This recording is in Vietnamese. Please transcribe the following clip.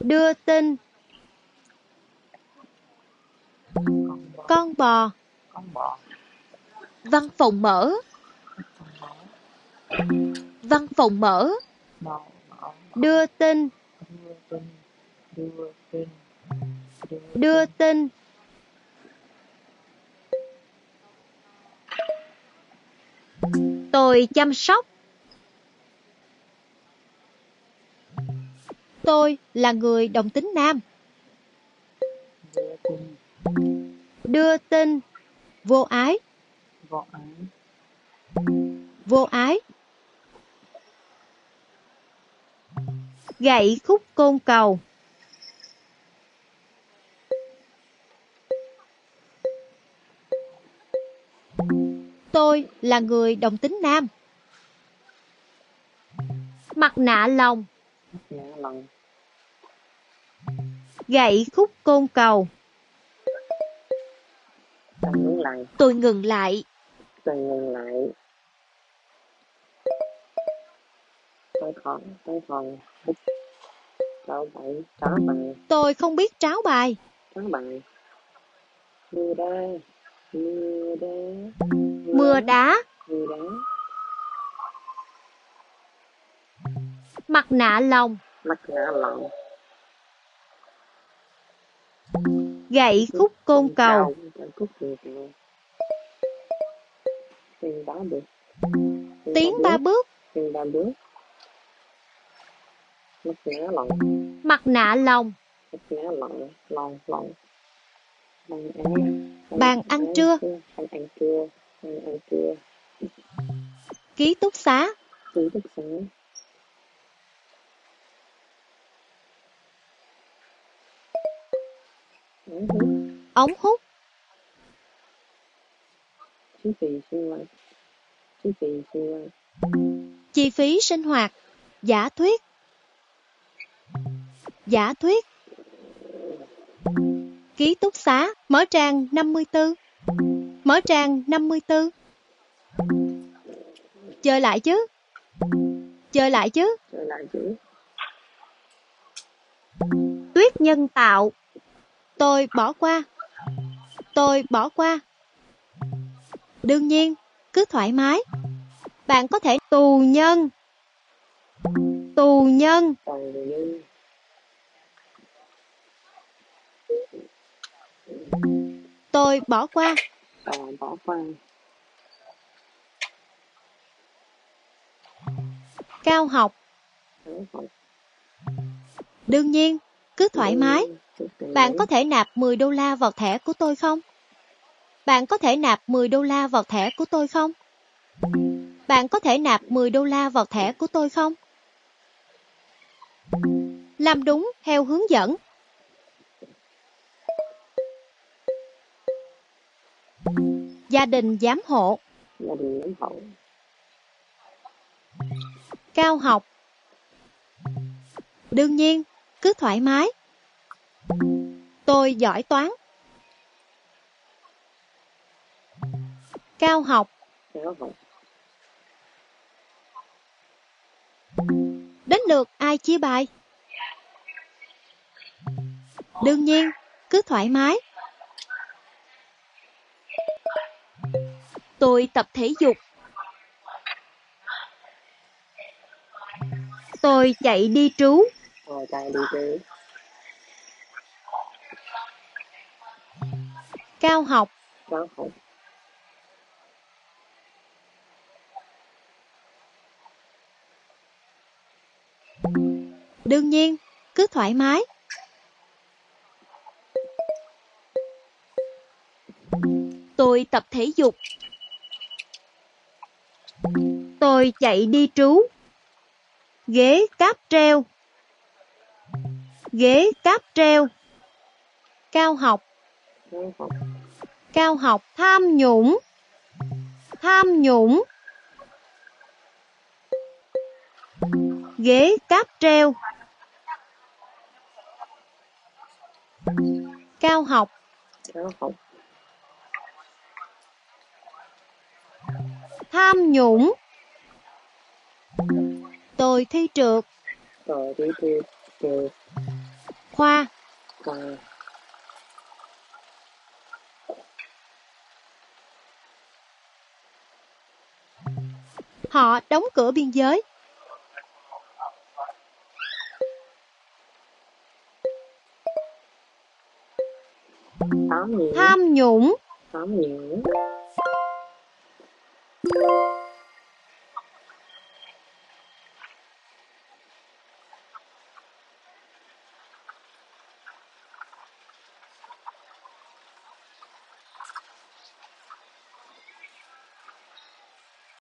Đưa tin. Con bò. Văn phòng mở. Văn phòng mở. Đưa tin. Đưa tin. Tôi chăm sóc. Tôi là người đồng tính nam. Đưa tin. Vô ái. Vô ái. Gậy khúc côn cầu. Tôi là người đồng tính nam. Mặt nạ lòng. Gậy khúc côn cầu. Tôi ngừng lại. Tôi không biết tráo bài. Mưa đá. Mặt nạ lòng. Gậy khúc côn cầu. Tiến 3 bước. Mặt nạ lòng. Bàn ăn trưa. Ký túc xá. Ống hút. Chi phí sinh hoạt. Giả thuyết. Giả thuyết. Ký túc xá. Mở trang 54. Mở trang 54. Chơi lại chứ. Chơi lại chứ. Tuyết nhân tạo. Tôi bỏ qua. Tôi bỏ qua. Đương nhiên, cứ thoải mái. Bạn có thể tù nhân. Tù nhân. Tôi bỏ qua. Cao học. Đương nhiên, cứ thoải mái. Bạn có thể nạp 10 đô la vào thẻ của tôi không? Bạn có thể nạp 10 đô la vào thẻ của tôi không? Bạn có thể nạp 10 đô la vào thẻ của tôi không? Làm đúng theo hướng dẫn. Gia đình giám hộ. Cao học. Đương nhiên, cứ thoải mái. Tôi giỏi toán. Cao học. Đến lượt ai chia bài? Đương nhiên, cứ thoải mái. Tôi tập thể dục. Tôi chạy đi trú. Cao học. Đương nhiên, cứ thoải mái. Tôi tập thể dục. Tôi chạy đi trú. Ghế cáp treo. Ghế cáp treo. Cao học. Cao học. Tham nhũng. Tham nhũng. Ghế cáp treo. Cao học. Tham nhũng. Tôi thi trượt. Khoa. Khoa. Họ đóng cửa biên giới. Tham nhũng. Tham nhũng. Tham nhũng.